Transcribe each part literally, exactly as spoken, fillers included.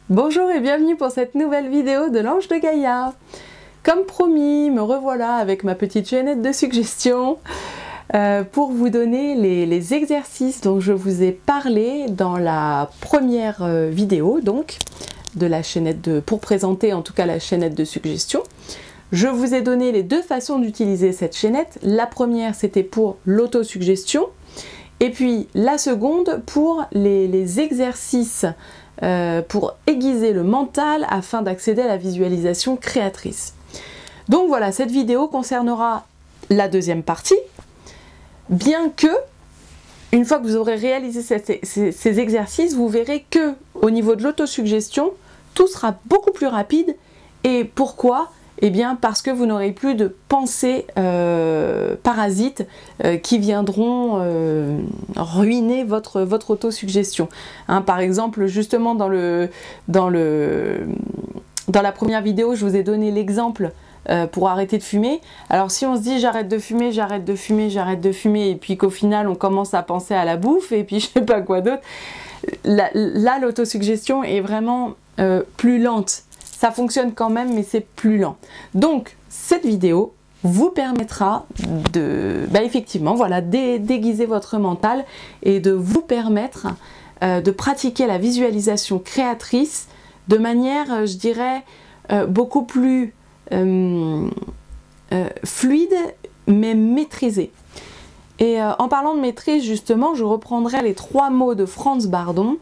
Bonjour et bienvenue pour cette nouvelle vidéo de l'Ange de Gaïa. Comme promis, me revoilà avec ma petite chaînette de suggestions euh, pour vous donner les, les exercices dont je vous ai parlé dans la première euh, vidéo, donc de la chaînette de, pour présenter en tout cas la chaînette de suggestions. Je vous ai donné les deux façons d'utiliser cette chaînette. La première, c'était pour l'autosuggestion, et puis la seconde pour les, les exercices euh, pour aiguiser le mental afin d'accéder à la visualisation créatrice. Donc voilà, cette vidéo concernera la deuxième partie, bien que, une fois que vous aurez réalisé ces, ces, ces exercices, vous verrez que au niveau de l'autosuggestion, tout sera beaucoup plus rapide. Et pourquoi ? Eh bien parce que vous n'aurez plus de pensées euh, parasites euh, qui viendront euh, ruiner votre, votre autosuggestion. Hein, par exemple, justement dans, le, dans, le, dans la première vidéo, je vous ai donné l'exemple euh, pour arrêter de fumer. Alors si on se dit j'arrête de fumer, j'arrête de fumer, j'arrête de fumer, et puis qu'au final on commence à penser à la bouffe, et puis je sais pas quoi d'autre, là, là l'autosuggestion est vraiment euh, plus lente. Ça fonctionne quand même, mais c'est plus lent. Donc, cette vidéo vous permettra de, bah effectivement, voilà, déguiser votre mental et de vous permettre euh, de pratiquer la visualisation créatrice de manière, je dirais, euh, beaucoup plus euh, euh, fluide, mais maîtrisée. Et euh, en parlant de maîtrise, justement, je reprendrai les trois mots de Franz Bardon.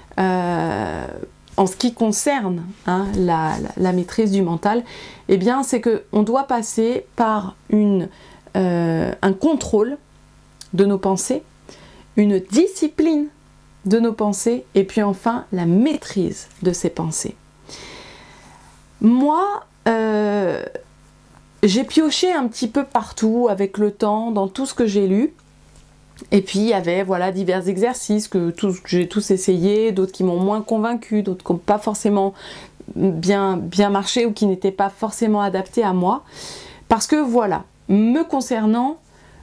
Euh, En ce qui concerne hein, la, la, la maîtrise du mental, eh bien c'est qu'on doit passer par une, euh, un contrôle de nos pensées, une discipline de nos pensées, et puis enfin la maîtrise de ces pensées. Moi, euh, j'ai pioché un petit peu partout avec le temps, dans tout ce que j'ai lu. Et puis il y avait voilà, divers exercices que, que j'ai tous essayé, d'autres qui m'ont moins convaincu, d'autres qui n'ont pas forcément bien, bien marché ou qui n'étaient pas forcément adaptés à moi. Parce que voilà, me concernant,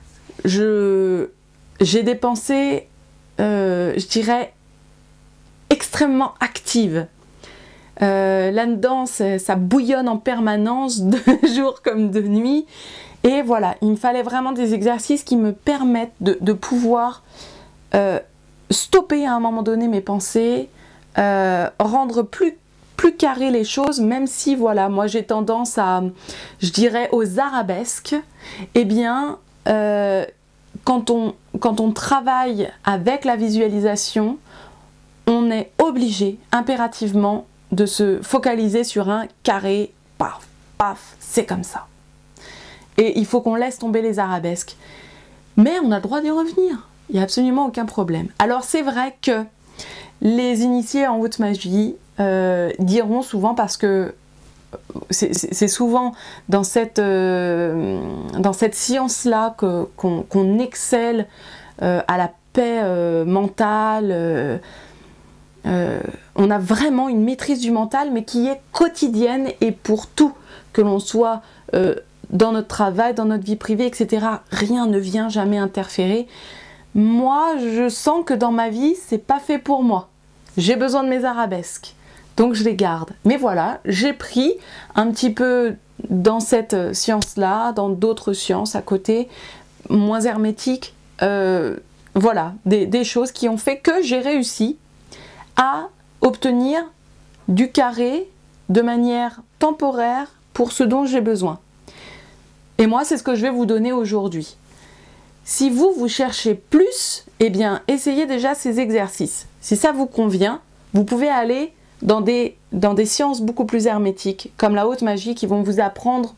j'ai des pensées, euh, je dirais, extrêmement actives. Euh, Là-dedans, ça bouillonne en permanence, de jour comme de nuit. Et voilà, il me fallait vraiment des exercices qui me permettent de, de pouvoir euh, stopper à un moment donné mes pensées, euh, rendre plus, plus carré les choses, même si voilà, moi j'ai tendance à, je dirais, aux arabesques. Eh bien, euh, quand on, quand on travaille avec la visualisation, on est obligé impérativement de se focaliser sur un carré, paf, paf, c'est comme ça. Et il faut qu'on laisse tomber les arabesques. Mais on a le droit d'y revenir. Il n'y a absolument aucun problème. Alors c'est vrai que les initiés en haute magie euh, diront souvent, parce que c'est souvent dans cette, euh, dans cette science-là qu'on qu'on, qu'on excelle euh, à la paix euh, mentale. Euh, euh, on a vraiment une maîtrise du mental, mais qui est quotidienne et pour tout, que l'on soit... Euh, dans notre travail, dans notre vie privée, et cetera. Rien ne vient jamais interférer. Moi, je sens que dans ma vie, c'est pas fait pour moi. J'ai besoin de mes arabesques, donc je les garde. Mais voilà, j'ai pris un petit peu dans cette science-là, dans d'autres sciences à côté, moins hermétiques, euh, voilà, des, des choses qui ont fait que j'ai réussi à obtenir du carré de manière temporaire pour ce dont j'ai besoin. Et moi, c'est ce que je vais vous donner aujourd'hui. Si vous, vous cherchez plus, eh bien, essayez déjà ces exercices. Si ça vous convient, vous pouvez aller dans des, dans des sciences beaucoup plus hermétiques, comme la haute magie, qui vont vous apprendre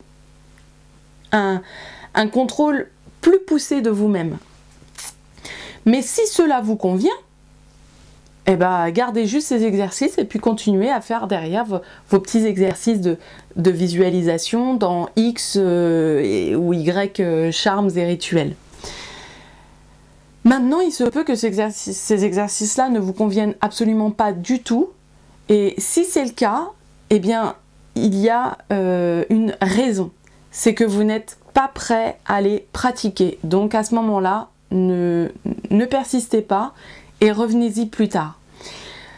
un, un contrôle plus poussé de vous-même. Mais si cela vous convient, eh ben, gardez juste ces exercices et puis continuez à faire derrière vos, vos petits exercices de, de visualisation dans X euh, et, ou Y euh, charmes et rituels. Maintenant, il se peut que ces exercices, ces exercices-là ne vous conviennent absolument pas du tout. Et si c'est le cas, eh bien, il y a euh, une raison. C'est que vous n'êtes pas prêt à les pratiquer. Donc à ce moment-là, ne, ne persistez pas et revenez-y plus tard.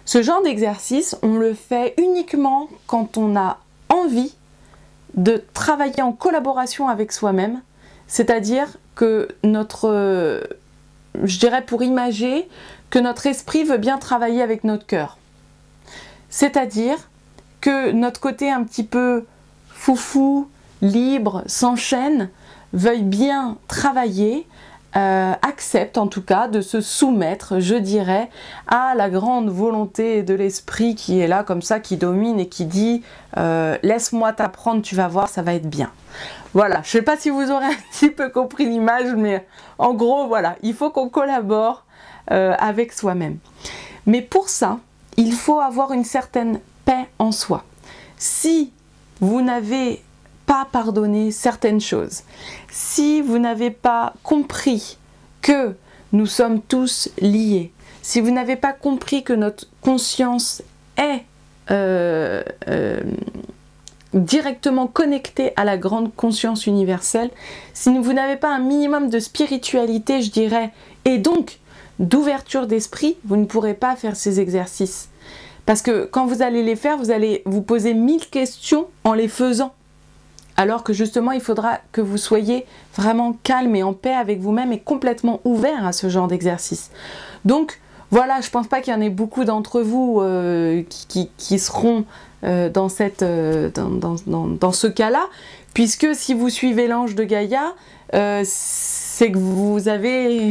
Ce genre d'exercice, on le fait uniquement quand on a envie de travailler en collaboration avec soi-même, c'est-à-dire que notre, je dirais pour imager, que notre esprit veut bien travailler avec notre cœur. C'est-à-dire que notre côté un petit peu foufou, libre, sans chaîne, veuille bien travailler, euh, accepte en tout cas de se soumettre, je dirais, à la grande volonté de l'esprit qui est là comme ça, qui domine et qui dit euh, « laisse-moi t'apprendre, tu vas voir, ça va être bien ». Voilà, je ne sais pas si vous aurez un petit peu compris l'image, mais en gros, voilà, il faut qu'on collabore euh, avec soi-même. Mais pour ça, il faut avoir une certaine paix en soi. Si vous n'avez pas pardonné certaines choses, si vous n'avez pas compris que nous sommes tous liés, si vous n'avez pas compris que notre conscience est euh, euh, directement connectée à la grande conscience universelle, si vous n'avez pas un minimum de spiritualité, je dirais, et donc d'ouverture d'esprit, vous ne pourrez pas faire ces exercices. Parce que quand vous allez les faire, vous allez vous poser mille questions en les faisant. Alors que justement, il faudra que vous soyez vraiment calme et en paix avec vous-même et complètement ouvert à ce genre d'exercice. Donc voilà, je ne pense pas qu'il y en ait beaucoup d'entre vous euh, qui, qui, qui seront euh, dans, cette, euh, dans, dans, dans, dans ce cas-là, puisque si vous suivez l'ange de Gaïa, euh, c'est que vous avez...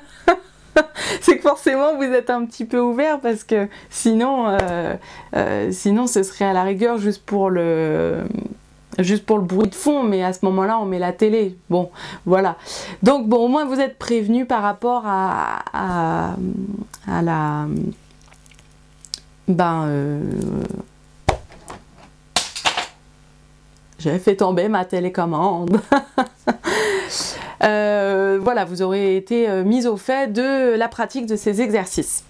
c'est que forcément vous êtes un petit peu ouvert, parce que sinon, euh, euh, sinon ce serait à la rigueur juste pour le... juste pour le bruit de fond, mais à ce moment-là, on met la télé. Bon, voilà. Donc, bon, au moins, vous êtes prévenus par rapport à, à, à la... Ben... Euh, J'avais fait tomber ma télécommande. euh, voilà, vous aurez été mis au fait de la pratique de ces exercices.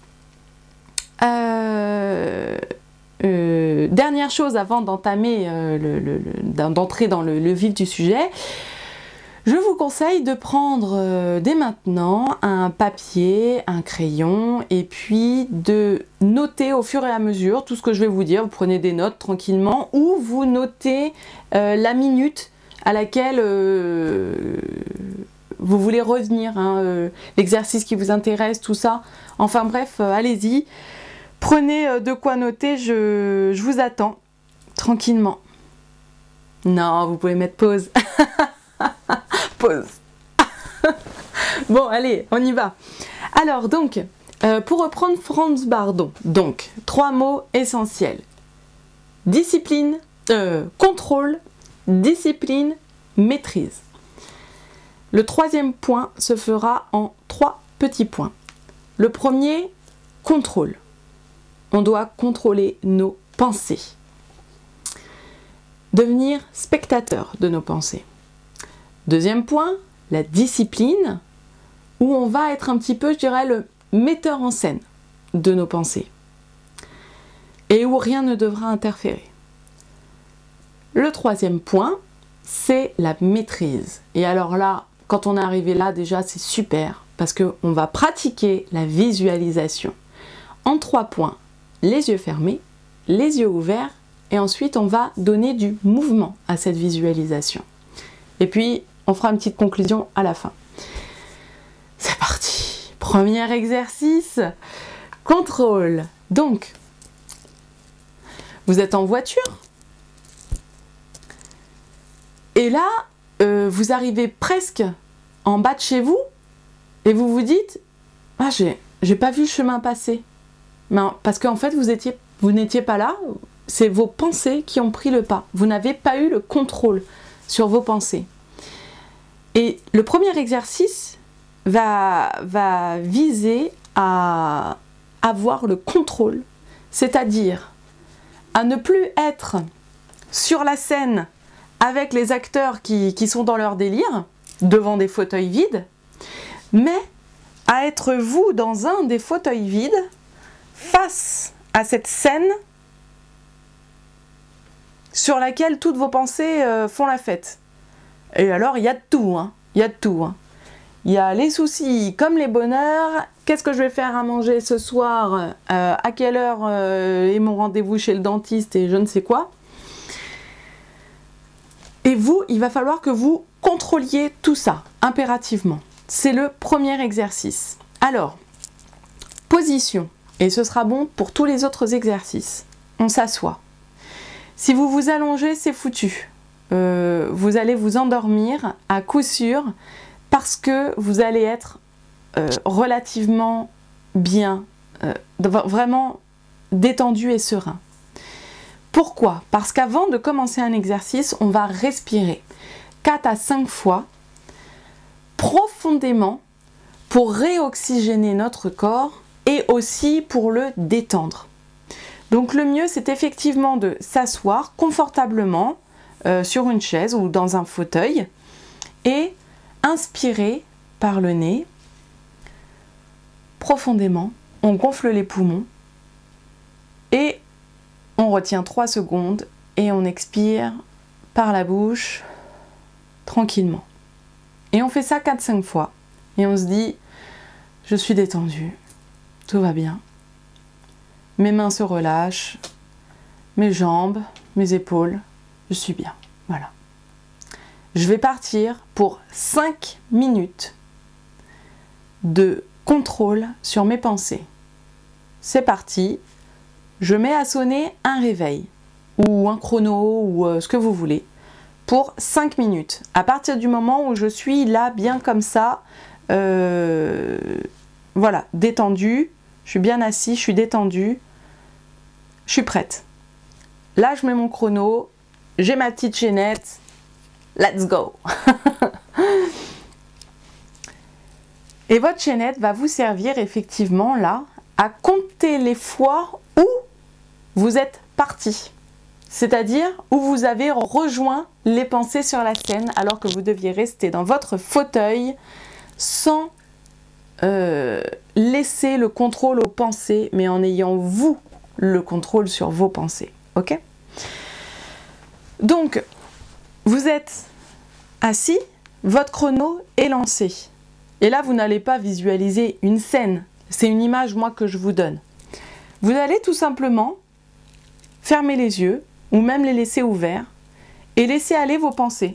Euh... Euh, dernière chose avant d'entamer, euh, le, le, le, d'entrer dans le, le vif du sujet, je vous conseille de prendre euh, dès maintenant un papier, un crayon, et puis de noter au fur et à mesure tout ce que je vais vous dire. Vous prenez des notes tranquillement, ou vous notez euh, la minute à laquelle euh, vous voulez revenir, hein, euh, l'exercice qui vous intéresse, tout ça. Enfin bref, euh, allez-y. Prenez de quoi noter, je, je vous attends, tranquillement. Non, vous pouvez mettre pause. Pause. Bon, allez, on y va. Alors, donc, euh, pour reprendre Franz Bardon, donc, trois mots essentiels. Discipline, euh, contrôle, discipline, maîtrise. Le troisième point se fera en trois petits points. Le premier, contrôle. On doit contrôler nos pensées. Devenir spectateur de nos pensées. Deuxième point, la discipline, où on va être un petit peu, je dirais, le metteur en scène de nos pensées. Et où rien ne devra interférer. Le troisième point, c'est la maîtrise. Et alors là, quand on est arrivé là, déjà, c'est super, parce qu'on va pratiquer la visualisation. En trois points. Les yeux fermés, les yeux ouverts, et ensuite on va donner du mouvement à cette visualisation. Et puis on fera une petite conclusion à la fin. C'est parti. Premier exercice, contrôle. Donc, vous êtes en voiture, et là, euh, vous arrivez presque en bas de chez vous, et vous vous dites, ah, j'ai, j'ai pas vu le chemin passer. Non, parce qu'en fait, vous étiez, vous n'étiez pas là, c'est vos pensées qui ont pris le pas. Vous n'avez pas eu le contrôle sur vos pensées. Et le premier exercice va, va viser à avoir le contrôle, c'est-à-dire à ne plus être sur la scène avec les acteurs qui, qui sont dans leur délire, devant des fauteuils vides, mais à être vous dans un des fauteuils vides, face à cette scène sur laquelle toutes vos pensées euh, font la fête. Et alors, il y a de tout, hein. Il y a de tout, hein. il y a les soucis comme les bonheurs. Qu'est-ce que je vais faire à manger ce soir, euh, à quelle heure euh, est mon rendez-vous chez le dentiste et je ne sais quoi. Et vous, il va falloir que vous contrôliez tout ça, impérativement. C'est le premier exercice. Alors, position, et ce sera bon pour tous les autres exercices. On s'assoit. Si vous vous allongez, c'est foutu. Euh, vous allez vous endormir à coup sûr parce que vous allez être euh, relativement bien, euh, vraiment détendu et serein. Pourquoi? Parce qu'avant de commencer un exercice, on va respirer quatre à cinq fois profondément pour réoxygéner notre corps et aussi pour le détendre. Donc le mieux, c'est effectivement de s'asseoir confortablement euh, sur une chaise ou dans un fauteuil et inspirer par le nez profondément. On gonfle les poumons et on retient trois secondes et on expire par la bouche tranquillement. Et on fait ça quatre cinq fois et on se dit « je suis détendu, tout va bien ». Mes mains se relâchent, mes jambes, mes épaules, je suis bien. Voilà. Je vais partir pour cinq minutes de contrôle sur mes pensées. C'est parti. Je mets à sonner un réveil ou un chrono ou euh, ce que vous voulez pour cinq minutes. À partir du moment où je suis là bien comme ça, euh, voilà, détendu, je suis bien assis, je suis détendu. Je suis prête. Là, je mets mon chrono, j'ai ma petite chaînette. Let's go. Et votre chaînette va vous servir effectivement là à compter les fois où vous êtes parti. C'est-à-dire où vous avez rejoint les pensées sur la scène alors que vous deviez rester dans votre fauteuil sans euh, laisser le contrôle aux pensées, mais en ayant vous le contrôle sur vos pensées, ok? Donc, vous êtes assis, votre chrono est lancé. Et là, vous n'allez pas visualiser une scène, c'est une image, moi, que je vous donne. Vous allez tout simplement fermer les yeux, ou même les laisser ouverts, et laisser aller vos pensées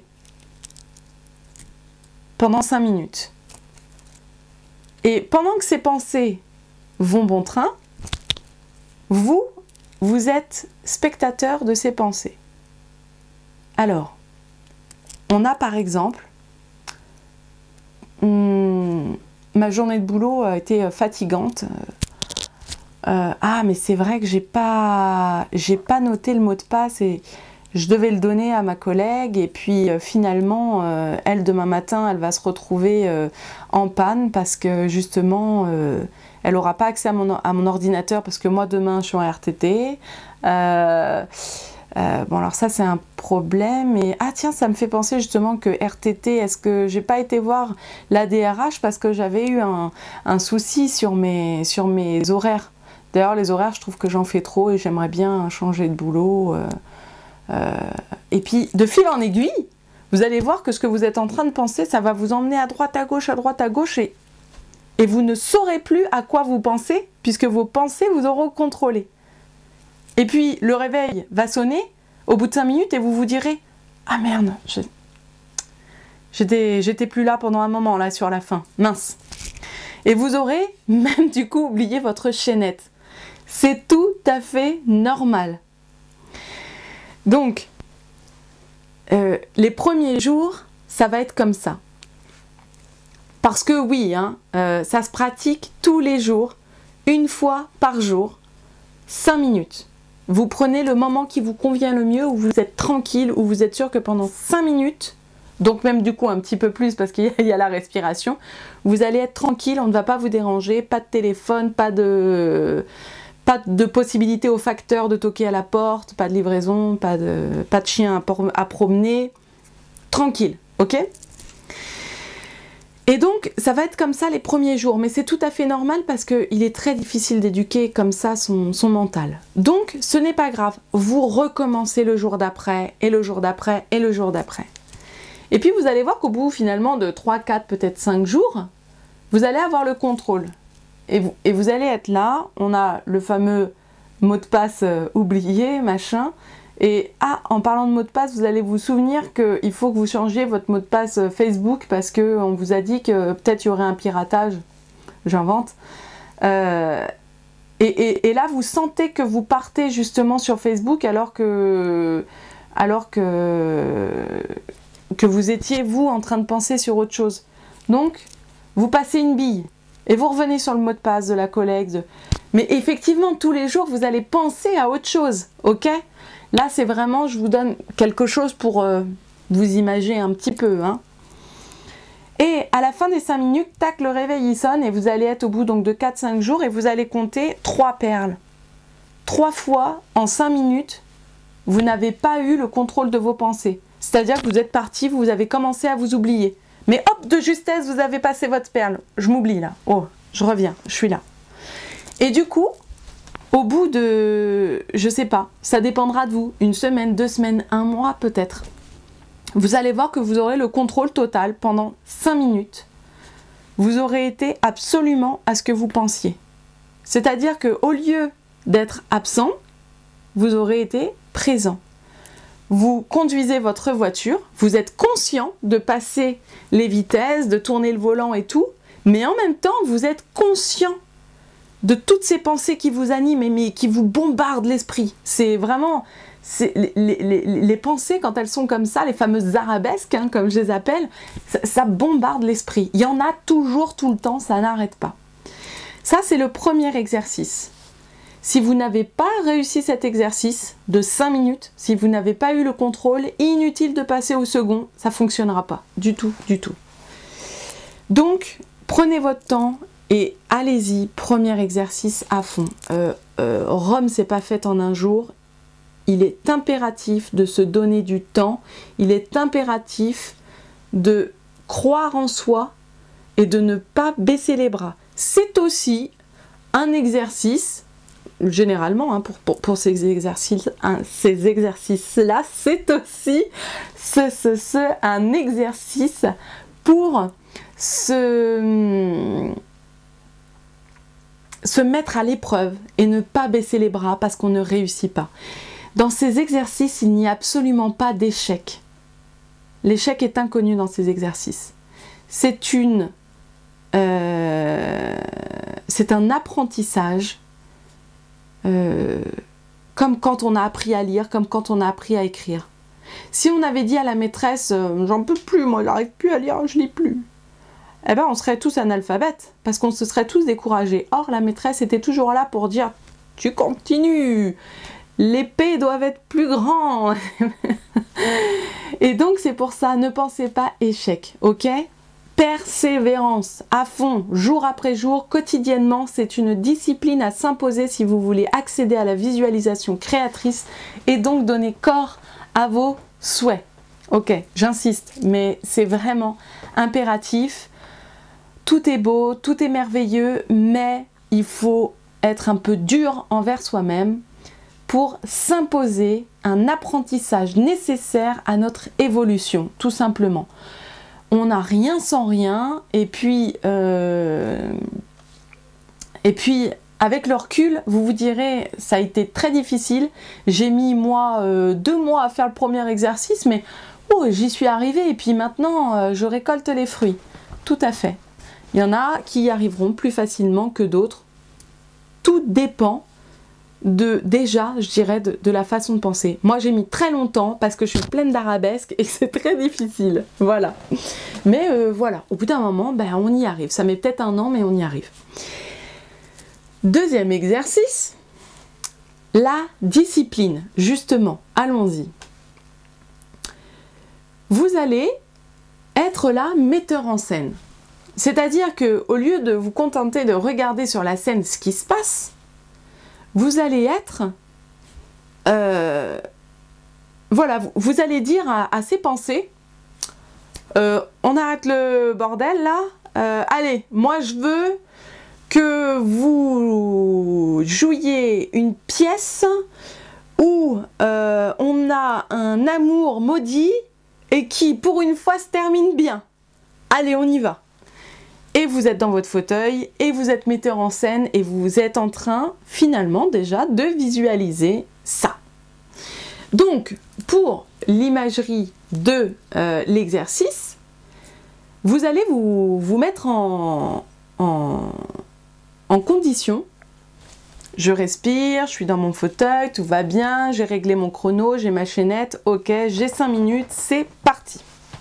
pendant cinq minutes. Et pendant que ces pensées vont bon train, Vous, vous êtes spectateur de ces pensées. Alors, on a par exemple, hum, ma journée de boulot a été fatigante. Euh, ah, mais c'est vrai que j'ai pas, j'ai pas noté le mot de passe et je devais le donner à ma collègue et puis euh, finalement, euh, elle demain matin, elle va se retrouver euh, en panne parce que justement, euh, elle n'aura pas accès à mon, à mon ordinateur parce que moi demain je suis en R T T. Euh, euh, bon alors ça c'est un problème et ah tiens ça me fait penser justement que R T T, est-ce que j'ai pas été voir la D R H parce que j'avais eu un, un souci sur mes, sur mes horaires. D'ailleurs les horaires je trouve que j'en fais trop et j'aimerais bien changer de boulot. Euh, euh, et puis de fil en aiguille, vous allez voir que ce que vous êtes en train de penser, ça va vous emmener à droite à gauche, à droite à gauche et Et vous ne saurez plus à quoi vous pensez, puisque vos pensées vous auront contrôlé. Et puis, le réveil va sonner au bout de cinq minutes et vous vous direz « Ah merde, j'étais j'étais plus là pendant un moment, là, sur la fin. Mince !» Et vous aurez même, du coup, oublié votre chaînette. C'est tout à fait normal. Donc, euh, les premiers jours, ça va être comme ça. Parce que oui, hein, euh, ça se pratique tous les jours, une fois par jour, cinq minutes. Vous prenez le moment qui vous convient le mieux, où vous êtes tranquille, où vous êtes sûr que pendant cinq minutes, donc même du coup un petit peu plus parce qu'il y a la respiration, vous allez être tranquille, on ne va pas vous déranger, pas de téléphone, pas de, pas de possibilité au facteur de toquer à la porte, pas de livraison, pas de, pas de chien à, à promener, tranquille, ok ? Et donc, ça va être comme ça les premiers jours, mais c'est tout à fait normal parce qu'il est très difficile d'éduquer comme ça son, son mental. Donc, ce n'est pas grave, vous recommencez le jour d'après, et le jour d'après, et le jour d'après. Et puis vous allez voir qu'au bout finalement de trois, quatre, peut-être cinq jours, vous allez avoir le contrôle. Et vous, et vous allez être là, on a le fameux mot de passe euh, oublié, machin. Et ah, en parlant de mot de passe, vous allez vous souvenir qu'il faut que vous changiez votre mot de passe Facebook parce qu'on vous a dit que peut-être il y aurait un piratage. J'invente. Euh, et, et, et là, vous sentez que vous partez justement sur Facebook alors que, alors que, que vous étiez, vous, en train de penser sur autre chose. Donc, vous passez une bille et vous revenez sur le mot de passe de la collègue. De... Mais effectivement, tous les jours, vous allez penser à autre chose, ok? Là, c'est vraiment, je vous donne quelque chose pour euh, vous imaginer un petit peu, hein. Et à la fin des cinq minutes, tac, le réveil il sonne et vous allez être au bout donc de quatre cinq jours et vous allez compter trois perles. Trois fois en cinq minutes, vous n'avez pas eu le contrôle de vos pensées. C'est-à-dire que vous êtes parti, vous avez commencé à vous oublier. Mais hop, de justesse, vous avez passé votre perle. Je m'oublie là. Oh, je reviens, je suis là. Et du coup, au bout de, je sais pas, ça dépendra de vous, une semaine, deux semaines, un mois peut-être. Vous allez voir que vous aurez le contrôle total pendant cinq minutes. Vous aurez été absolument à ce que vous pensiez. C'est-à-dire qu'au lieu d'être absent, vous aurez été présent. Vous conduisez votre voiture, vous êtes conscient de passer les vitesses, de tourner le volant et tout, mais en même temps, vous êtes conscient de toutes ces pensées qui vous animent mais qui vous bombardent l'esprit. C'est vraiment... Les, les, les, les pensées, quand elles sont comme ça, les fameuses arabesques, hein, comme je les appelle, ça, ça bombarde l'esprit. Il y en a toujours, tout le temps, ça n'arrête pas. Ça, c'est le premier exercice. Si vous n'avez pas réussi cet exercice de cinq minutes, si vous n'avez pas eu le contrôle, inutile de passer au second, ça ne fonctionnera pas. Du tout, du tout. Donc, prenez votre temps et allez-y, premier exercice à fond. Euh, euh, Rome, c'est pas fait en un jour. Il est impératif de se donner du temps, il est impératif de croire en soi et de ne pas baisser les bras. C'est aussi un exercice, généralement, hein, pour, pour, pour ces exercices, hein, ces exercices-là, c'est aussi ce, ce, ce, un exercice pour se... se mettre à l'épreuve et ne pas baisser les bras parce qu'on ne réussit pas. Dans ces exercices, il n'y a absolument pas d'échec. L'échec est inconnu dans ces exercices. C'est une, euh, c'est un apprentissage, euh, comme quand on a appris à lire, comme quand on a appris à écrire. Si on avait dit à la maîtresse, euh, j'en peux plus, moi, j'arrive plus à lire, je lis plus, eh ben, on serait tous analphabètes, parce qu'on se serait tous découragés. Or, la maîtresse était toujours là pour dire, tu continues. Les P doivent être plus grands. Et donc c'est pour ça, ne pensez pas échec, ok? Persévérance à fond, jour après jour, quotidiennement, c'est une discipline à s'imposer si vous voulez accéder à la visualisation créatrice et donc donner corps à vos souhaits. Ok, j'insiste, mais c'est vraiment impératif. Tout est beau, tout est merveilleux, mais il faut être un peu dur envers soi-même pour s'imposer un apprentissage nécessaire à notre évolution, tout simplement. On n'a rien sans rien, et puis, euh, et puis avec le recul, vous vous direz, ça a été très difficile, j'ai mis moi euh, deux mois à faire le premier exercice, mais oh, j'y suis arrivée, et puis maintenant euh, je récolte les fruits. Tout à fait. Il y en a qui y arriveront plus facilement que d'autres. Tout dépend de, déjà, je dirais, de, de la façon de penser. Moi, j'ai mis très longtemps parce que je suis pleine d'arabesques et c'est très difficile. Voilà. Mais euh, voilà, au bout d'un moment, ben, on y arrive. Ça met peut-être un an, mais on y arrive. Deuxième exercice, la discipline. Justement, allons-y. Vous allez être là, metteur en scène. C'est-à-dire qu'au lieu de vous contenter de regarder sur la scène ce qui se passe, vous allez être, euh, voilà, vous, vous allez dire à, à ces pensées, euh, on arrête le bordel là, euh, allez, moi je veux que vous jouiez une pièce où euh, on a un amour maudit et qui, pour une fois, se termine bien. Allez, on y va. Et vous êtes dans votre fauteuil, et vous êtes metteur en scène, et vous êtes en train, finalement, déjà, de visualiser ça. Donc, pour l'imagerie de euh, l'exercice, vous allez vous, vous mettre en, en, en condition. Je respire, je suis dans mon fauteuil, tout va bien, j'ai réglé mon chrono, j'ai ma chaînette, ok, j'ai cinq minutes, c'est parti.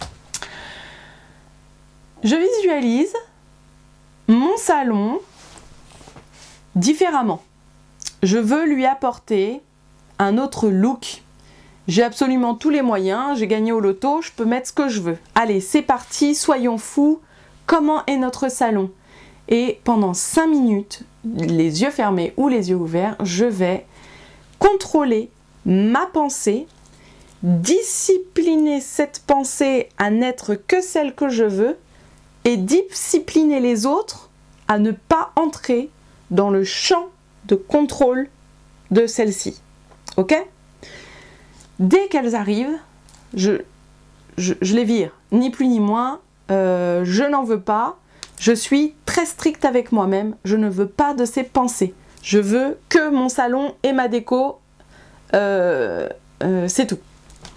Je visualise mon salon différemment. Je veux lui apporter un autre look. J'ai absolument tous les moyens, j'ai gagné au loto, je peux mettre ce que je veux. Allez, c'est parti, soyons fous. Comment est notre salon? Et pendant cinq minutes, les yeux fermés ou les yeux ouverts, je vais contrôler ma pensée, discipliner cette pensée à n'être que celle que je veux et discipliner les autres à ne pas entrer dans le champ de contrôle de celle-ci. Ok? Dès qu'elles arrivent, je, je, je les vire, ni plus ni moins, euh, je n'en veux pas, je suis très stricte avec moi-même, je ne veux pas de ces pensées. Je veux que mon salon et ma déco, euh, euh, c'est tout.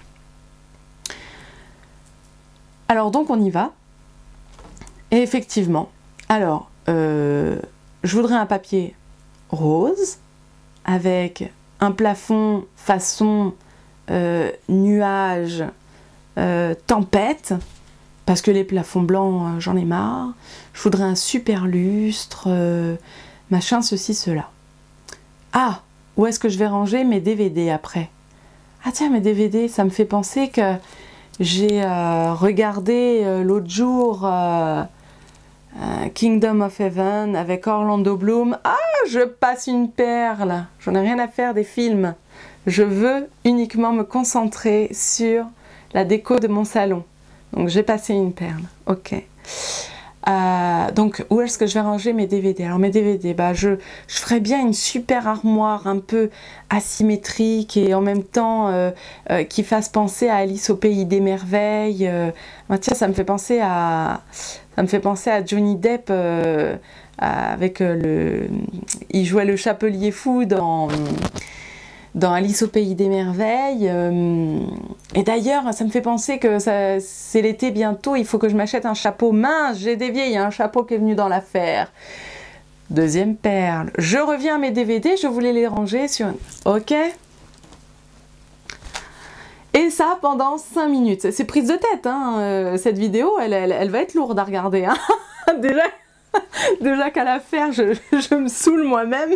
Alors donc on y va. Et effectivement, alors, euh, je voudrais un papier rose avec un plafond façon euh, nuage, euh, tempête, parce que les plafonds blancs, euh, j'en ai marre. Je voudrais un super lustre, euh, machin, ceci, cela. Ah, où est-ce que je vais ranger mes D V D après? Ah tiens, mes D V D, ça me fait penser que j'ai euh, regardé euh, l'autre jour euh, euh, Kingdom of Heaven avec Orlando Bloom. Ah, je passe une perle. J'en ai rien à faire des films. Je veux uniquement me concentrer sur la déco de mon salon. Donc j'ai passé une perle. Ok. Euh, donc où est-ce que je vais ranger mes D V D? Alors mes D V D, bah, je, je ferais bien une super armoire un peu asymétrique et en même temps euh, euh, qui fasse penser à Alice au pays des merveilles. Euh, bah, tiens, ça me fait penser à, ça me fait penser à Johnny Depp euh, avec euh, le, il jouait le chapelier fou dans dans Alice au pays des merveilles. Euh, et d'ailleurs, ça me fait penser que c'est l'été bientôt, il faut que je m'achète un chapeau. Mince, j'ai dévié, il y a un chapeau qui est venu dans l'affaire. Deuxième perle. Je reviens à mes D V D, je voulais les ranger sur... Ok. Et ça pendant cinq minutes. C'est prise de tête, hein. Euh, cette vidéo, elle, elle, elle va être lourde à regarder. Hein. déjà déjà qu'à la faire, je, je me saoule moi-même.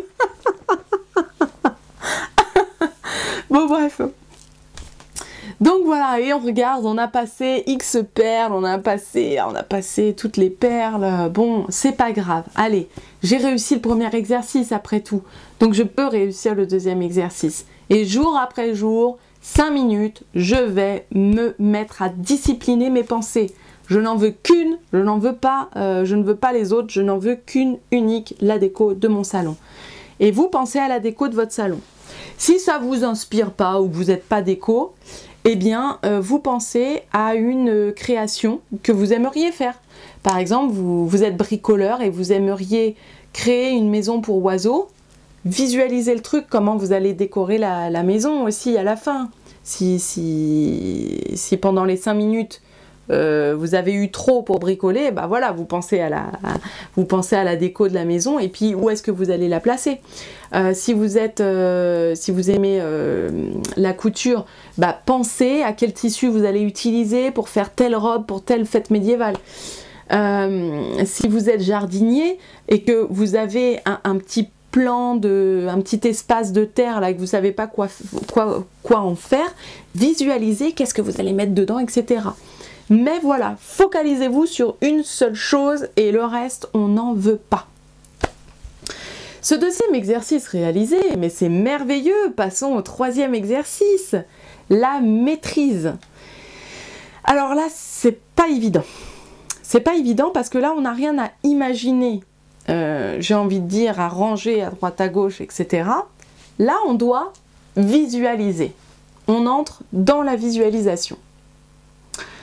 Bon bref, donc voilà, et on regarde, on a passé X perles, on a passé, on a passé toutes les perles, bon, c'est pas grave. Allez, j'ai réussi le premier exercice après tout, donc je peux réussir le deuxième exercice. Et jour après jour, cinq minutes, je vais me mettre à discipliner mes pensées. Je n'en veux qu'une, je n'en veux pas, euh, je ne veux pas les autres, je n'en veux qu'une unique, la déco de mon salon. Et vous pensez à la déco de votre salon. Si ça ne vous inspire pas ou que vous n'êtes pas déco, eh bien, euh, vous pensez à une création que vous aimeriez faire. Par exemple, vous, vous êtes bricoleur et vous aimeriez créer une maison pour oiseaux. Visualisez le truc, comment vous allez décorer la, la maison aussi à la fin. Si, si, si pendant les cinq minutes, Euh, vous avez eu trop pour bricoler, bah voilà, vous pensez à la, à, vous pensez à la déco de la maison et puis où est-ce que vous allez la placer. Euh, si vous êtes, euh, si vous aimez euh, la couture, bah pensez à quel tissu vous allez utiliser pour faire telle robe pour telle fête médiévale. Euh, si vous êtes jardinier et que vous avez un, un petit plan de, un petit espace de terre là que vous savez pas quoi, quoi, quoi en faire, visualisez qu'est-ce que vous allez mettre dedans, et cetera. Mais voilà, focalisez-vous sur une seule chose et le reste, on n'en veut pas. Ce deuxième exercice réalisé, mais c'est merveilleux, passons au troisième exercice, la maîtrise. Alors là, c'est pas évident. C'est pas évident parce que là, on n'a rien à imaginer, euh, j'ai envie de dire, à ranger à droite à gauche, et cetera. Là, on doit visualiser. On entre dans la visualisation.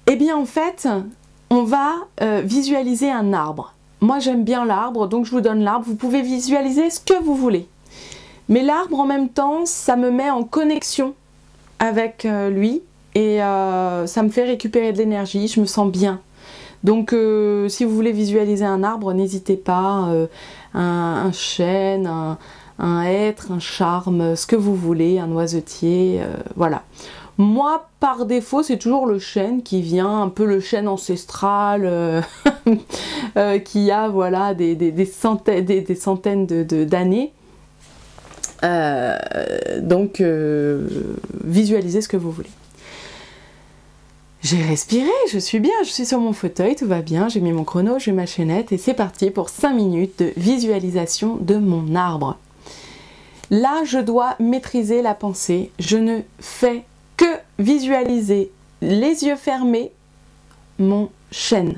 Eh bien en fait, on va euh, visualiser un arbre. Moi j'aime bien l'arbre, donc je vous donne l'arbre. Vous pouvez visualiser ce que vous voulez. Mais l'arbre en même temps, ça me met en connexion avec euh, lui et euh, ça me fait récupérer de l'énergie, je me sens bien. Donc euh, si vous voulez visualiser un arbre, n'hésitez pas, euh, un, un chêne, un, un hêtre, un charme, ce que vous voulez, un oisetier, euh, voilà. Moi, par défaut, c'est toujours le chêne qui vient, un peu le chêne ancestral, euh, euh, qui a voilà, des, des, des centaines, des, des centaines de, de, d'années. Euh, donc, euh, visualisez ce que vous voulez. J'ai respiré, je suis bien, je suis sur mon fauteuil, tout va bien, j'ai mis mon chrono, j'ai ma chaînette et c'est parti pour cinq minutes de visualisation de mon arbre. Là, je dois maîtriser la pensée, je ne fais que visualiser, les yeux fermés, mon chêne.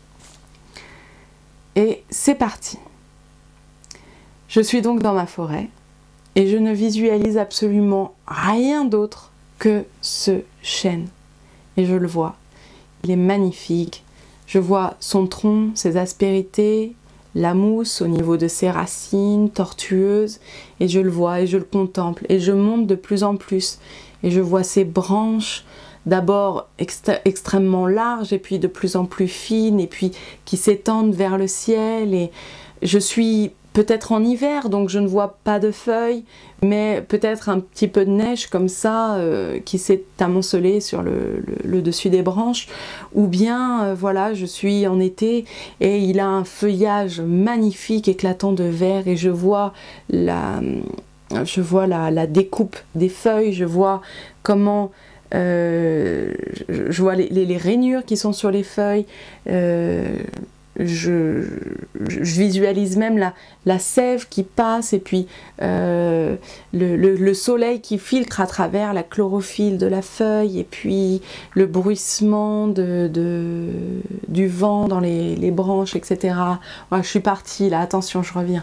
Et c'est parti. Je suis donc dans ma forêt et je ne visualise absolument rien d'autre que ce chêne. Et je le vois, il est magnifique. Je vois son tronc, ses aspérités, la mousse au niveau de ses racines tortueuses, et je le vois et je le contemple et je monte de plus en plus et je vois ses branches d'abord extrêmement larges et puis de plus en plus fines et puis qui s'étendent vers le ciel. Et je suis peut-être en hiver, donc je ne vois pas de feuilles, mais peut-être un petit peu de neige comme ça euh, qui s'est amoncelée sur le, le, le dessus des branches, ou bien euh, voilà, je suis en été et il a un feuillage magnifique éclatant de vert et je vois la, je vois la, la découpe des feuilles, je vois comment euh, je, je vois les, les, les rainures qui sont sur les feuilles. euh, Je, je, je visualise même la, la sève qui passe et puis euh, le, le, le soleil qui filtre à travers la chlorophylle de la feuille et puis le bruissement de, de, du vent dans les, les branches, et cetera. Voilà, je suis partie là, attention, je reviens.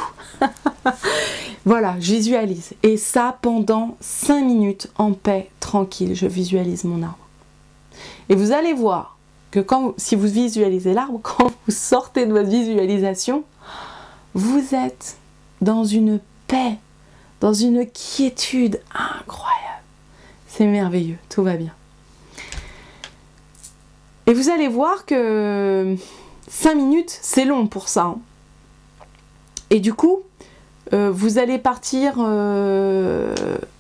Voilà, je visualise. Et ça pendant cinq minutes en paix, tranquille, je visualise mon arbre. Et vous allez voir que quand, si vous visualisez l'arbre, quand vous sortez de votre visualisation, vous êtes dans une paix, dans une quiétude incroyable. C'est merveilleux, tout va bien. Et vous allez voir que cinq minutes, c'est long pour ça. Hein. Et du coup, euh, vous allez partir... Euh,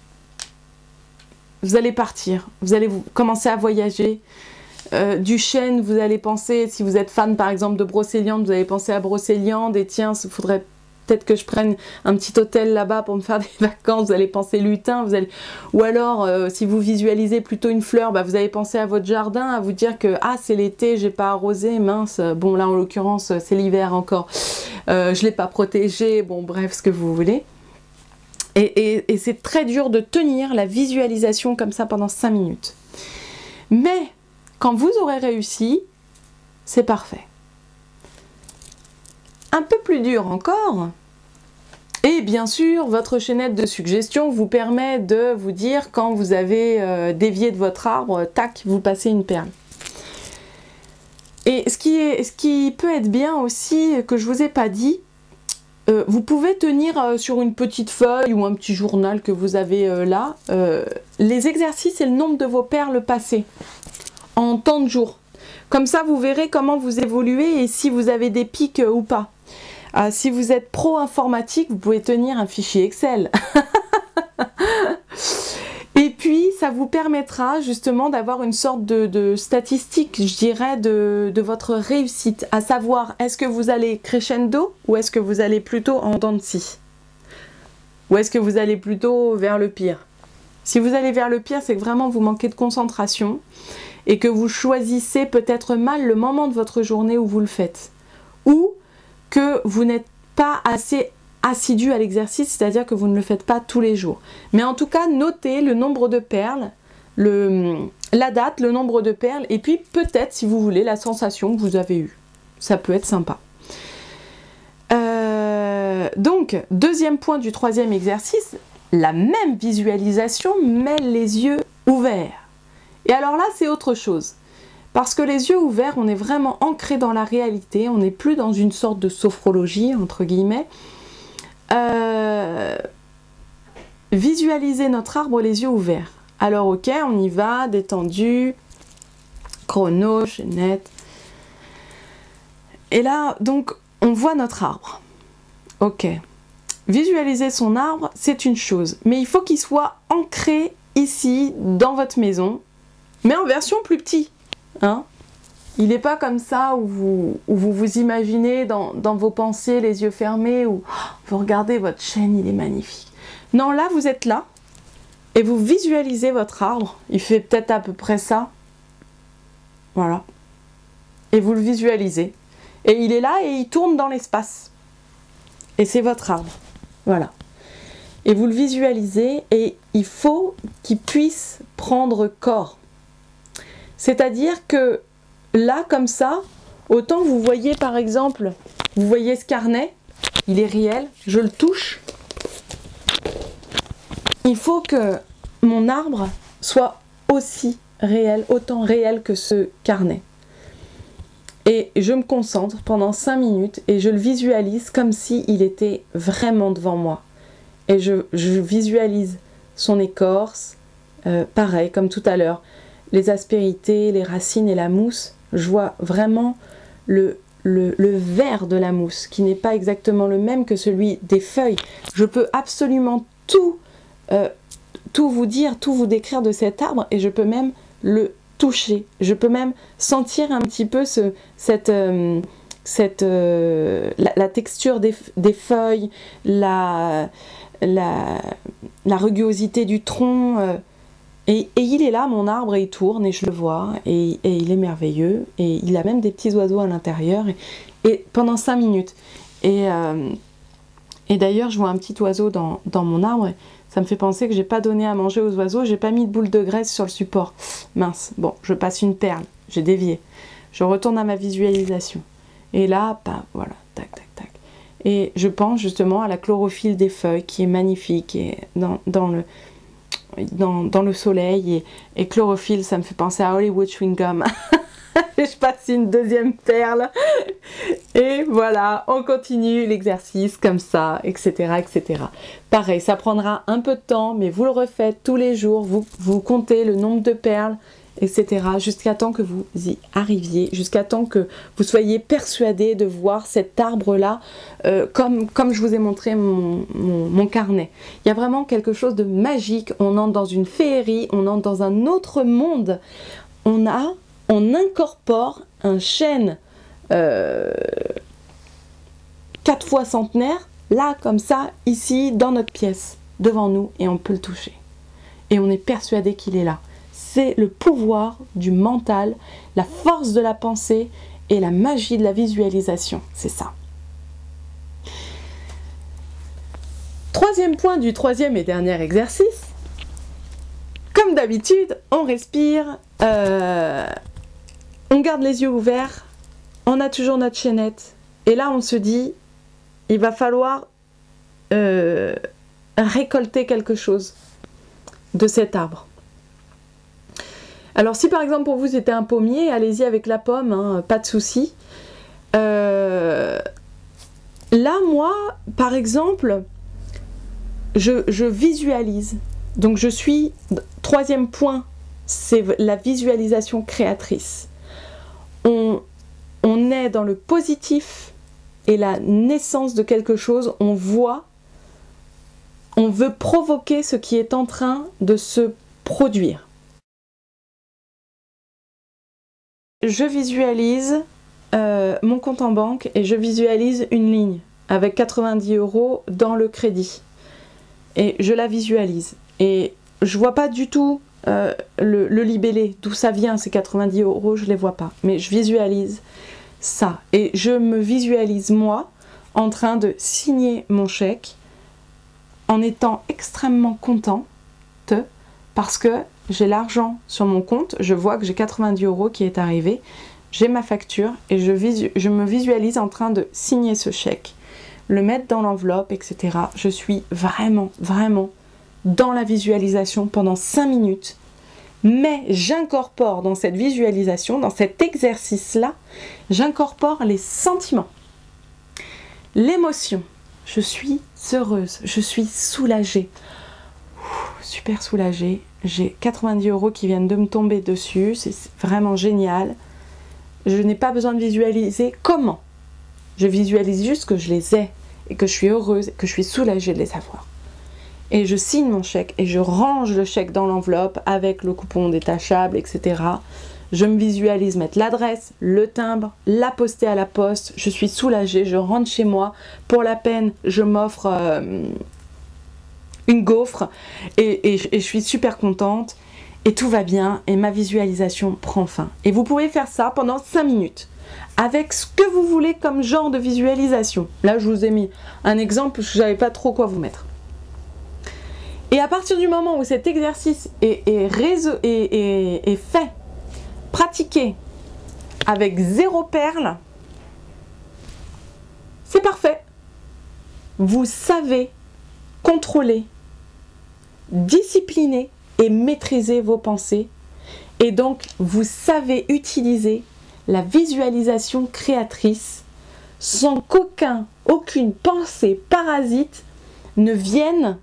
vous allez partir, vous allez vous, commencer à voyager. Euh, du chêne, vous allez penser, si vous êtes fan par exemple de Brocéliande, vous allez penser à Brocéliande et tiens, il faudrait peut-être que je prenne un petit hôtel là-bas pour me faire des vacances, vous allez penser lutin, vous allez... ou alors euh, si vous visualisez plutôt une fleur, bah, vous allez penser à votre jardin, à vous dire que ah c'est l'été, j'ai pas arrosé, mince, bon là en l'occurrence c'est l'hiver encore, euh, je l'ai pas protégé, bon bref, ce que vous voulez. Et, et, et c'est très dur de tenir la visualisation comme ça pendant cinq minutes. Mais quand vous aurez réussi, c'est parfait. Un peu plus dur encore. Et bien sûr, votre chaînette de suggestions vous permet de vous dire quand vous avez euh, dévié de votre arbre, tac, vous passez une perle. Et ce qui, est, ce qui peut être bien aussi, que je ne vous ai pas dit, euh, vous pouvez tenir euh, sur une petite feuille ou un petit journal que vous avez euh, là, euh, les exercices et le nombre de vos perles passées en temps de jours. Comme ça, vous verrez comment vous évoluez et si vous avez des pics euh, ou pas. Euh, si vous êtes pro informatique, vous pouvez tenir un fichier Excel. Et puis, ça vous permettra justement d'avoir une sorte de, de statistique, je dirais, de, de votre réussite. À savoir, est-ce que vous allez crescendo ou est-ce que vous allez plutôt en dents de scie? Ou est-ce que vous allez plutôt vers le pire? Si vous allez vers le pire, c'est que vraiment vous manquez de concentration et que vous choisissez peut-être mal le moment de votre journée où vous le faites. Ou que vous n'êtes pas assez assidu à l'exercice, c'est-à-dire que vous ne le faites pas tous les jours. Mais en tout cas, notez le nombre de perles, le, la date, le nombre de perles, et puis peut-être, si vous voulez, la sensation que vous avez eue. Ça peut être sympa. Euh, donc, deuxième point du troisième exercice, la même visualisation, mais les yeux ouverts. Et alors là, c'est autre chose. Parce que les yeux ouverts, on est vraiment ancré dans la réalité, on n'est plus dans une sorte de sophrologie, entre guillemets. Euh, visualiser notre arbre les yeux ouverts. Alors ok, on y va, détendu, chrono, chaînette. Et là, donc, on voit notre arbre. Ok. Visualiser son arbre, c'est une chose, mais il faut qu'il soit ancré ici, dans votre maison, mais en version plus petit. Hein? Il n'est pas comme ça où vous où vous, vous imaginez dans, dans vos pensées, les yeux fermés, où oh, vous regardez votre chêne, il est magnifique. Non, là, vous êtes là, et vous visualisez votre arbre. Il fait peut-être à peu près ça. Voilà. Et vous le visualisez. Et il est là et il tourne dans l'espace. Et c'est votre arbre. Voilà. Et vous le visualisez et il faut qu'il puisse prendre corps. C'est-à-dire que là, comme ça, autant vous voyez par exemple, vous voyez ce carnet, il est réel, je le touche. Il faut que mon arbre soit aussi réel, autant réel que ce carnet. Et je me concentre pendant cinq minutes et je le visualise comme s'il était vraiment devant moi. Et je, je visualise son écorce, euh, pareil comme tout à l'heure, les aspérités, les racines et la mousse. Je vois vraiment le, le, le vert de la mousse qui n'est pas exactement le même que celui des feuilles. Je peux absolument tout, euh, tout vous dire, tout vous décrire de cet arbre et je peux même le toucher. Je peux même sentir un petit peu ce, cette, euh, cette, euh, la, la texture des, des feuilles, la, la, la rugosité du tronc. Euh, et, et il est là, mon arbre, et il tourne et je le vois. Et, et il est merveilleux. Et il a même des petits oiseaux à l'intérieur. Et, et pendant cinq minutes. Et, euh, et d'ailleurs, je vois un petit oiseau dans, dans mon arbre. Ça me fait penser que j'ai pas donné à manger aux oiseaux, j'ai pas mis de boule de graisse sur le support. Mince, bon, je passe une perle, j'ai dévié. Je retourne à ma visualisation. Et là, bah, voilà, tac, tac, tac. Et je pense justement à la chlorophylle des feuilles qui est magnifique et dans, dans, le, dans, dans le soleil. Et, et chlorophylle, ça me fait penser à Hollywood Chewing Gum. Je passe une deuxième perle. Et voilà, on continue l'exercice comme ça, et cetera, et cetera. Pareil, ça prendra un peu de temps, mais vous le refaites tous les jours. Vous, vous comptez le nombre de perles, et cetera. Jusqu'à temps que vous y arriviez, jusqu'à temps que vous soyez persuadé de voir cet arbre-là, euh, comme, comme je vous ai montré mon, mon, mon carnet. Il y a vraiment quelque chose de magique. On entre dans une féerie, on entre dans un autre monde. On a... On incorpore un chêne euh, quatre fois centenaire, là, comme ça, ici, dans notre pièce, devant nous, et on peut le toucher. Et on est persuadé qu'il est là. C'est le pouvoir du mental, la force de la pensée et la magie de la visualisation. C'est ça. Troisième point du troisième et dernier exercice. Comme d'habitude, on respire... Euh, On garde les yeux ouverts, on a toujours notre chaînette. Et là, on se dit, il va falloir euh, récolter quelque chose de cet arbre. Alors si par exemple pour vous c'était un pommier, allez-y avec la pomme, hein, pas de souci. Euh, là, moi, par exemple, je, je visualise. Donc je suis, troisième point, c'est la visualisation créatrice. On, on est dans le positif et la naissance de quelque chose, on voit, on veut provoquer ce qui est en train de se produire. Je visualise euh, mon compte en banque et je visualise une ligne avec quatre-vingt-dix euros dans le crédit. Et je la visualise. Et je vois pas du tout Euh, le, le libellé, d'où ça vient ces quatre-vingt-dix euros, je les vois pas, mais je visualise ça et je me visualise moi en train de signer mon chèque en étant extrêmement contente parce que j'ai l'argent sur mon compte, je vois que j'ai quatre-vingt-dix euros qui est arrivé, j'ai ma facture et je, visu je me visualise en train de signer ce chèque, le mettre dans l'enveloppe, et cetera. Je suis vraiment, vraiment dans la visualisation pendant cinq minutes Mais j'incorpore dans cette visualisation, dans cet exercice-là, j'incorpore les sentiments, l'émotion. Je suis heureuse, je suis soulagée, Ouh, super soulagée. J'ai quatre-vingt-dix euros qui viennent de me tomber dessus, c'est vraiment génial. Je n'ai pas besoin de visualiser comment. Je visualise juste que je les ai et que je suis heureuse, et que je suis soulagée de les avoir. Et je signe mon chèque et je range le chèque dans l'enveloppe avec le coupon détachable, et cetera. Je me visualise mettre l'adresse, le timbre, la poster à la poste. Je suis soulagée, je rentre chez moi. Pour la peine, je m'offre euh, une gaufre et, et, et je suis super contente. Et tout va bien et ma visualisation prend fin. Et vous pouvez faire ça pendant cinq minutes. Avec ce que vous voulez comme genre de visualisation. Là, je vous ai mis un exemple parce que je ne savais pas trop quoi vous mettre. Et à partir du moment où cet exercice est, est, réseau, est, est, est fait, pratiqué, avec zéro perle, c'est parfait. Vous savez contrôler, discipliner et maîtriser vos pensées. Et donc, vous savez utiliser la visualisation créatrice sans qu'aucun, aucune pensée parasite ne vienne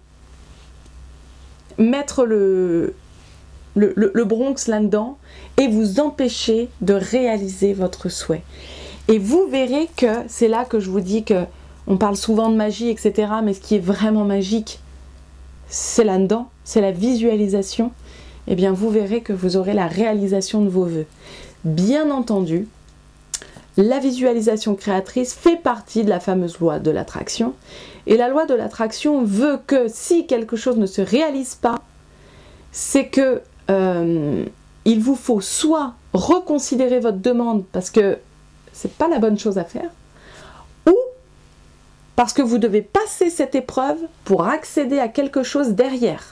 mettre le, le, le, le Bronx là-dedans et vous empêcher de réaliser votre souhait. Et vous verrez que c'est là que je vous dis que on parle souvent de magie, et cetera. Mais ce qui est vraiment magique, c'est là-dedans, c'est la visualisation. Et bien vous verrez que vous aurez la réalisation de vos vœux. Bien entendu, la visualisation créatrice fait partie de la fameuse loi de l'attraction. Et la loi de l'attraction veut que si quelque chose ne se réalise pas, c'est que euh, il vous faut soit reconsidérer votre demande parce que c'est pas la bonne chose à faire, ou parce que vous devez passer cette épreuve pour accéder à quelque chose derrière.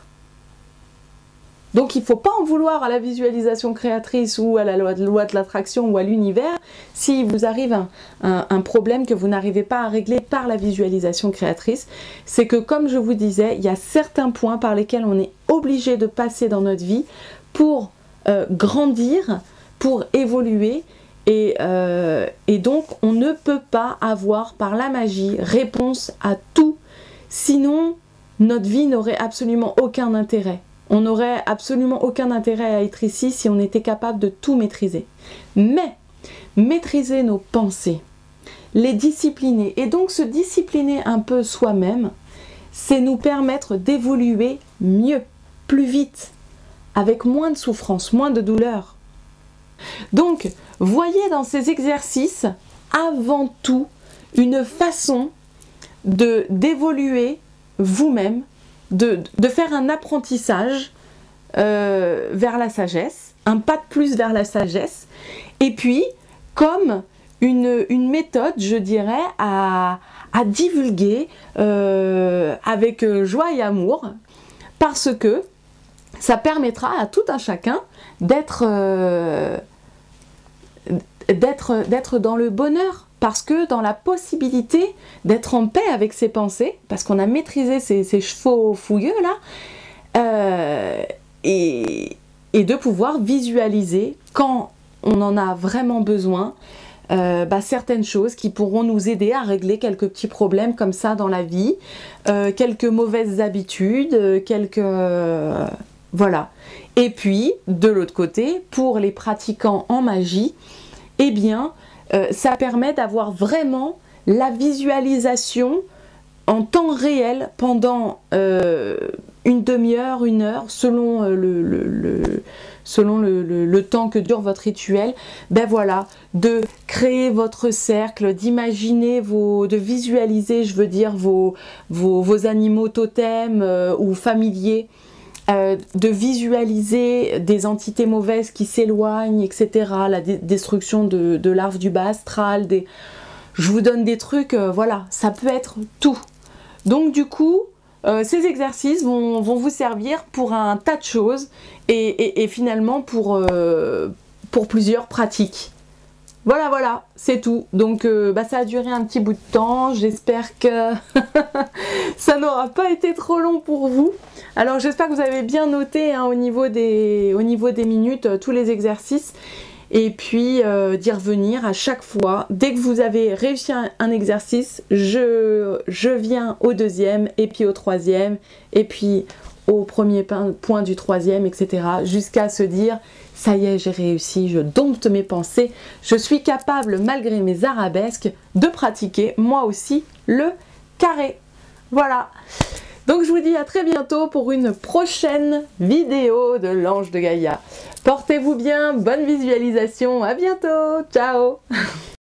Donc il ne faut pas en vouloir à la visualisation créatrice ou à la loi de, loi de l'attraction ou à l'univers si vous arrive un, un, un problème que vous n'arrivez pas à régler par la visualisation créatrice. C'est que comme je vous disais, il y a certains points par lesquels on est obligé de passer dans notre vie pour euh, grandir, pour évoluer et, euh, et donc on ne peut pas avoir par la magie réponse à tout, sinon notre vie n'aurait absolument aucun intérêt. On n'aurait absolument aucun intérêt à être ici si on était capable de tout maîtriser. Mais maîtriser nos pensées, les discipliner et donc se discipliner un peu soi-même, c'est nous permettre d'évoluer mieux, plus vite, avec moins de souffrance, moins de douleur. Donc, voyez dans ces exercices avant tout une façon de d'évoluer vous-même, De, de faire un apprentissage euh, vers la sagesse, un pas de plus vers la sagesse, et puis comme une, une méthode, je dirais, à, à divulguer euh, avec joie et amour, parce que ça permettra à tout un chacun d'être euh, d'être, d'être dans le bonheur. Parce que dans la possibilité d'être en paix avec ses pensées, parce qu'on a maîtrisé ces, ces chevaux fougueux là, euh, et, et de pouvoir visualiser quand on en a vraiment besoin, euh, bah, certaines choses qui pourront nous aider à régler quelques petits problèmes comme ça dans la vie, euh, quelques mauvaises habitudes, euh, quelques... Euh, voilà. Et puis, de l'autre côté, pour les pratiquants en magie, eh bien... Euh, ça permet d'avoir vraiment la visualisation en temps réel pendant euh, une demi-heure, une heure, selon, euh, le, le, le, selon le, le, le temps que dure votre rituel. Ben voilà, de créer votre cercle, d'imaginer vos, de visualiser, je veux dire, vos, vos, vos animaux totems euh, ou familiers. Euh, de visualiser des entités mauvaises qui s'éloignent, et cetera. La dé destruction de, de larves du bas astral. Des... Je vous donne des trucs, euh, voilà, ça peut être tout. Donc du coup, euh, ces exercices vont, vont vous servir pour un tas de choses et, et, et finalement pour, euh, pour plusieurs pratiques. Voilà, voilà, c'est tout. Donc euh, bah, ça a duré un petit bout de temps. J'espère que ça n'aura pas été trop long pour vous. Alors j'espère que vous avez bien noté hein, au, niveau des, au niveau des minutes euh, tous les exercices. Et puis euh, d'y revenir à chaque fois. Dès que vous avez réussi un, un exercice, je, je viens au deuxième, et puis au troisième, et puis au premier point du troisième, et cetera. Jusqu'à se dire, ça y est, j'ai réussi, je dompte mes pensées, je suis capable, malgré mes arabesques, de pratiquer moi aussi le carré. Voilà. Donc je vous dis à très bientôt pour une prochaine vidéo de l'Ange de Gaïa. Portez-vous bien, bonne visualisation, à bientôt, ciao.